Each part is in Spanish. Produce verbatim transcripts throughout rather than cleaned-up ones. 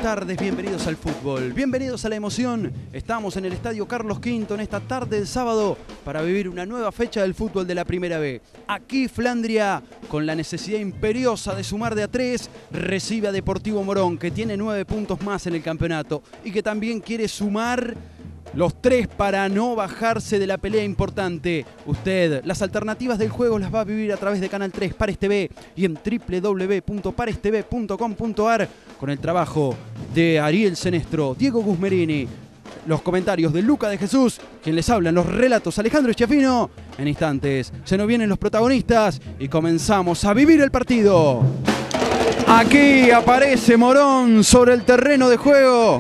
tardes, bienvenidos al fútbol, bienvenidos a la emoción. Estamos en el Estadio Carlos Quinto en esta tarde de sábado para vivir una nueva fecha del fútbol de la Primera B. Aquí Flandria, con la necesidad imperiosa de sumar de a tres, recibe a Deportivo Morón, que tiene nueve puntos más en el campeonato y que también quiere sumar los tres para no bajarse de la pelea importante. Usted, las alternativas del juego las va a vivir a través de Canal tres, Pares T V y en w w w punto pares t v punto com punto a r con el trabajo de Ariel Senestro, Diego Guzmerini, los comentarios de Luca de Jesús, quien les habla en los relatos Alejandro Schiaffino. En instantes se nos vienen los protagonistas y comenzamos a vivir el partido. Aquí aparece Morón sobre el terreno de juego.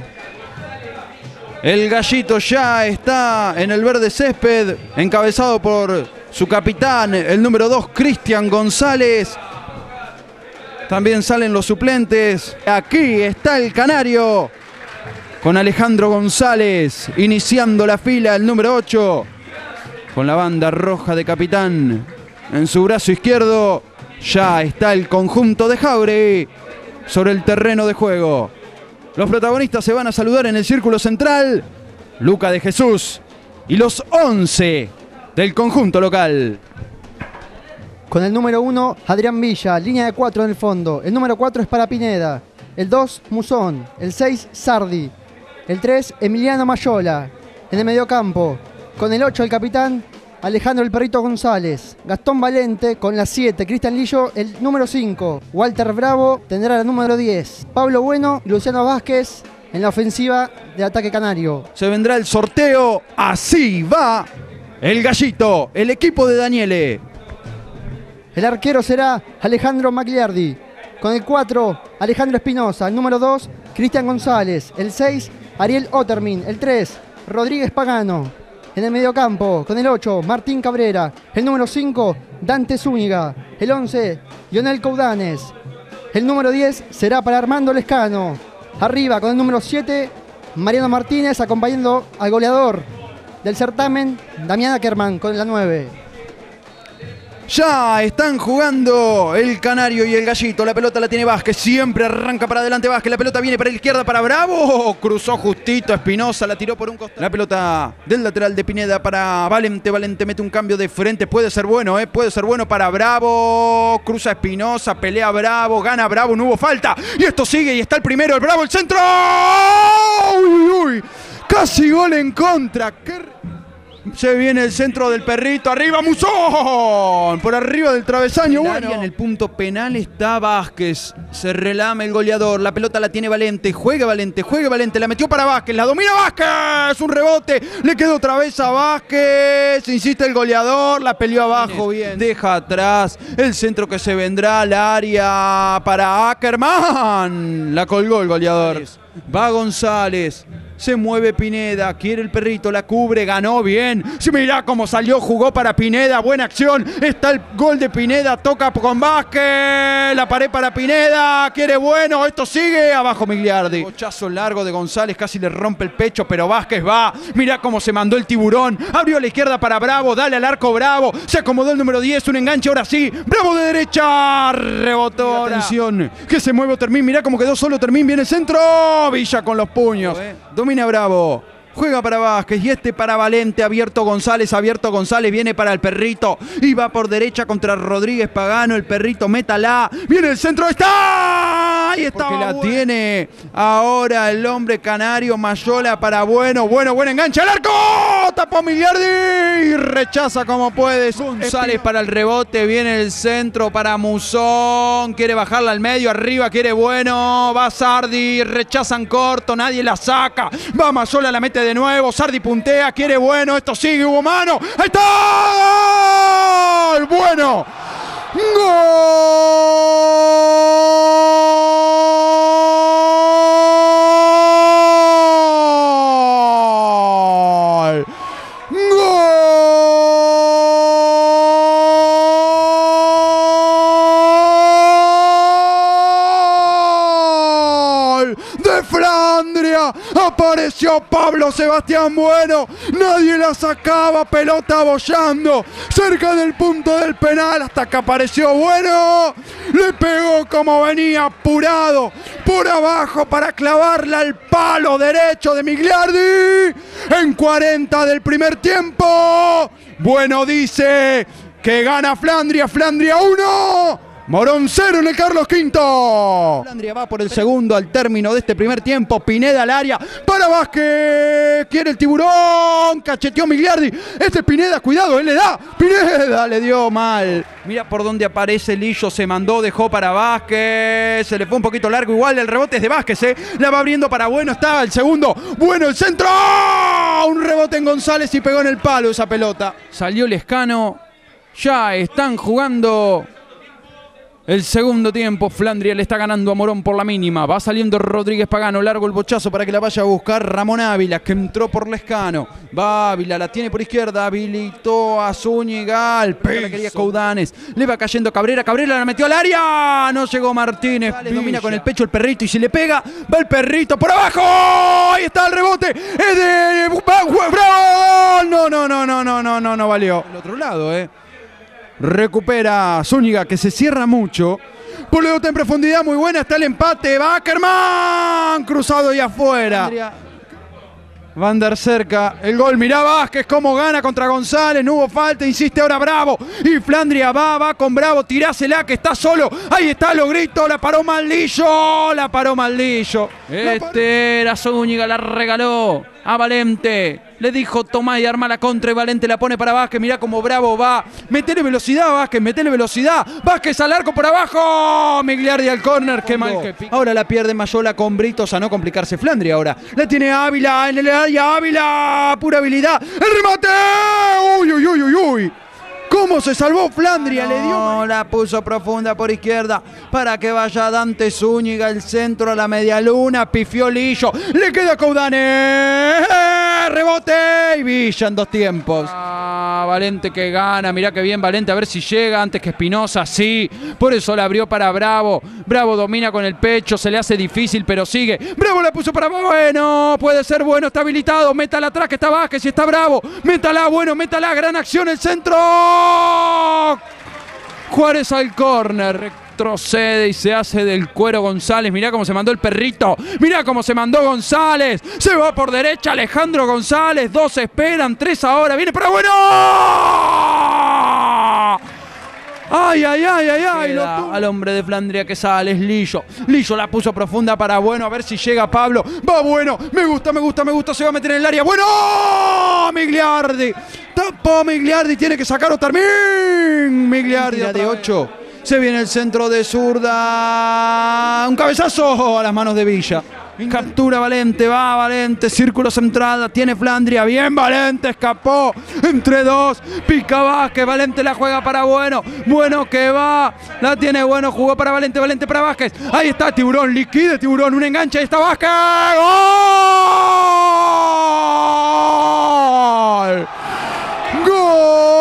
El gallito ya está en el verde césped, encabezado por su capitán, el número dos, Cristian González. También salen los suplentes. Aquí está el canario, con Alejandro González, iniciando la fila, el número ocho, con la banda roja de capitán. En su brazo izquierdo ya está el conjunto de Jauregui sobre el terreno de juego. Los protagonistas se van a saludar en el círculo central. Luca de Jesús y los once del conjunto local. Con el número uno, Adrián Villa, línea de cuatro en el fondo. El número cuatro es para Pineda. El dos, Musón. El seis, Sardi. El tres, Emiliano Mayola. En el mediocampo, con el ocho, el capitán Alejandro el Perrito González. Gastón Valente con la siete, Cristian Lillo el número cinco. Walter Bravo tendrá la número diez. Pablo Bueno y Luciano Vázquez en la ofensiva de Ataque Canario. Se vendrá el sorteo. Así va el gallito, el equipo de Daniele. El arquero será Alejandro Magliardi. Con el cuatro, Alejandro Espinosa. El número dos, Cristian González. El seis, Ariel Ottermin. El tres, Rodríguez Pagano. En el mediocampo, con el ocho, Martín Cabrera. El número cinco, Dante Zúñiga. El once, Lionel Coudanes. El número diez será para Armando Lescano. Arriba, con el número siete, Mariano Martínez, acompañando al goleador del certamen, Damián Ackerman, con la nueve. Ya están jugando el canario y el gallito. La pelota la tiene Vázquez. Siempre arranca para adelante Vázquez. La pelota viene para la izquierda para Bravo. Cruzó justito Espinosa. La tiró por un costado. La pelota del lateral de Pineda para Valente. Valente mete un cambio de frente. Puede ser bueno, ¿eh? Puede ser bueno para Bravo. Cruza Espinosa. Pelea Bravo. Gana Bravo. No hubo falta. Y esto sigue. Y está el primero. El Bravo. El centro. ¡Uy, uy, uy! Casi gol en contra. ¿Qué? Se viene el centro del Perrito, arriba Musón, por arriba del travesaño. En el, bueno. En el punto penal está Vázquez, se relame el goleador, la pelota la tiene Valente, juega Valente, juega Valente, la metió para Vázquez, la domina Vázquez, un rebote, le quedó otra vez a Vázquez, insiste el goleador, la peleó abajo bien, deja atrás el centro que se vendrá al área para Ackerman, la colgó el goleador. Va González. Se mueve Pineda, quiere el Perrito, la cubre, ganó bien. Si mirá cómo salió, jugó para Pineda, buena acción. Está el gol de Pineda, toca con Vázquez, la pared para Pineda, quiere bueno, esto sigue, abajo Migliardi. Bochazo largo de González, casi le rompe el pecho, pero Vázquez va. Mirá cómo se mandó el tiburón, abrió a la izquierda para Bravo, dale al arco Bravo, se acomodó el número diez, un enganche, ahora sí. Bravo de derecha, rebotó. Atención, que se mueve Termín, mirá cómo quedó solo Termín, viene el centro. Villa con los puños. Domina Bravo. Juega para Vázquez y este para Valente. Abierto González, abierto González. Viene para el Perrito. Y va por derecha contra Rodríguez Pagano. El Perrito, métala. Viene el centro. ¡Está! Ahí está. Porque la bueno. Tiene ahora el hombre canario. Mayola para Bueno. Bueno, buen enganche al arco. Tapó Migliardi. Y rechaza como puede. González para el rebote. Viene el centro para Musón. Quiere bajarla al medio. Arriba quiere Bueno. Va Sardi. Rechazan corto. Nadie la saca. Va Mayola, la mete de nuevo, Sardi puntea, quiere Bueno, esto sigue, hubo mano, ¡ahí está! ¡Bueno! ¡Gol! ¡Gol! ¡De Flandria! Apareció Pablo Sebastián Bueno. Nadie la sacaba. Pelota bollando cerca del punto del penal hasta que apareció Bueno. Le pegó como venía apurado por abajo para clavarla al palo derecho de Migliardi. En cuarenta del primer tiempo. Bueno dice que gana Flandria. Flandria uno. Morón cero en el Carlos Quinto. Flandria va por el segundo al término de este primer tiempo. Pineda al área para Vázquez. Quiere el tiburón. Cacheteó Migliardi. Este es Pineda, cuidado, él le da. Pineda le dio mal. Mira por dónde aparece Lillo. Se mandó, dejó para Vázquez. Se le fue un poquito largo. Igual el rebote es de Vázquez. ¿eh? La va abriendo para Bueno. Está el segundo. Bueno, el centro. Un rebote en González y pegó en el palo esa pelota. Salió Lescano. Ya están jugando el segundo tiempo. Flandria le está ganando a Morón por la mínima. Va saliendo Rodríguez Pagano. Largo el bochazo para que la vaya a buscar Ramón Ávila, que entró por Lescano. Va Ávila, la tiene por izquierda. Habilitó a Zúñiga. Al piso. La quería Coudanes. Le va cayendo Cabrera. Cabrera la metió al área. No llegó Martínez. Le domina con el pecho el perrito y si le pega, va el perrito por abajo. Ahí está el rebote. Es de ¡Bravo! No, no, no, no, no, no, no, no valió. Al otro lado, eh. Recupera Zúñiga, que se cierra mucho. Pelota en profundidad muy buena. Está el empate. Backerman. Cruzado y afuera. Van der cerca. El gol. Mirá Vázquez cómo gana contra González. No hubo falta. Insiste ahora Bravo. Y Flandria va, va con Bravo. Tirásela que está solo. Ahí está, lo grito. La paró Maldillo. La paró Maldillo. Este era Zúñiga. La regaló a Valente. Le dijo tomá y arma la contra y Valente la pone para Vázquez. Mirá cómo Bravo va. Metele velocidad, Vázquez. Metele velocidad. Vázquez al arco por abajo. Migliardi al córner. Qué mal que pica. Ahora la pierde Mayola con Britos a no complicarse Flandria ahora. La tiene Ávila en el área. Ávila. Pura habilidad. El remate. Uy, uy, uy, uy, uy. ¿Cómo se salvó Flandria? No, le dio. La puso profunda por izquierda para que vaya Dante Zúñiga. El centro a la media luna. Pifió Lillo. Le queda Coudanes. Rebote y Villa en dos tiempos. Ah, Valente que gana. Mirá que bien Valente. A ver si llega antes que Espinosa. Sí. Por eso la abrió para Bravo. Bravo domina con el pecho. Se le hace difícil, pero sigue. Bravo la puso para Bueno. Puede ser Bueno. Está habilitado. Métala atrás que está Vázquez y está Bravo. Métala, Bueno. Métala. Gran acción. El centro. Juárez al córner. Retrocede y se hace del cuero González. Mirá cómo se mandó el perrito. Mirá cómo se mandó González. Se va por derecha Alejandro González. Dos esperan, tres ahora. Viene para Bueno. Ay, ay, ay, ay, ay. Lo al hombre de Flandria que sale es Lillo. Lillo la puso profunda para Bueno. A ver si llega Pablo. Va Bueno. Me gusta, me gusta, me gusta. Se va a meter en el área. Bueno. Migliardi. Tapó Migliardi. Tiene que sacar Otarmín. Migliardi de ocho. Se viene el centro de zurda. Un cabezazo a las manos de Villa. Captura Valente, va Valente, círculo central, tiene Flandria, bien Valente, escapó entre dos, pica Vázquez, Valente la juega para Bueno, Bueno que va, la tiene Bueno, jugó para Valente, Valente para Vázquez, ahí está Tiburón, liquide Tiburón, un enganche, ahí está Vázquez, ¡gol! ¡Gol!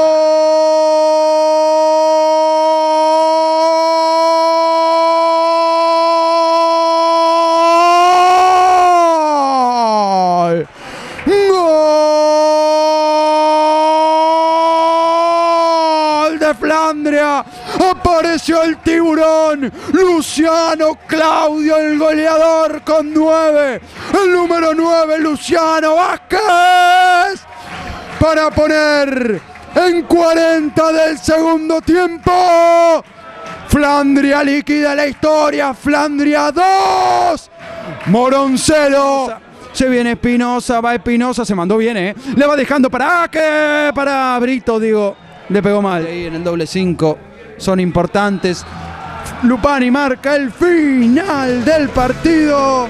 Flandria, apareció el Tiburón, Luciano Claudio, el goleador con nueve, el número nueve, Luciano Vázquez, para poner en cuarenta del segundo tiempo. Flandria liquida la historia, Flandria dos, Morón cero. Se viene Espinosa, va Espinosa, se mandó bien, ¿eh? Le va dejando para que para Brito, digo. Le pegó mal. Ahí en el doble cinco. Son importantes. Lupani marca el final del partido.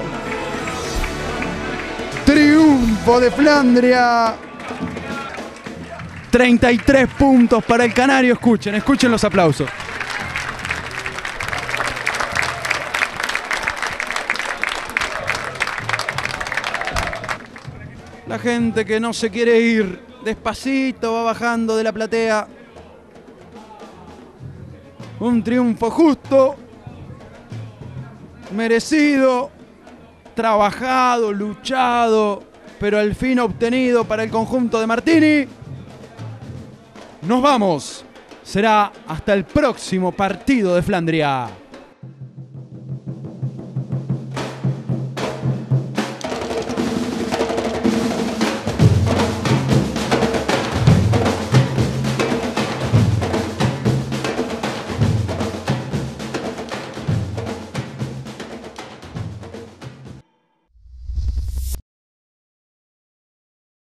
Triunfo de Flandria. treinta y tres puntos para el Canario. Escuchen, escuchen los aplausos. La gente que no se quiere ir. Despacito va bajando de la platea. Un triunfo justo, merecido, trabajado, luchado, pero al fin obtenido para el conjunto de Martini. Nos vamos. Será hasta el próximo partido de Flandria.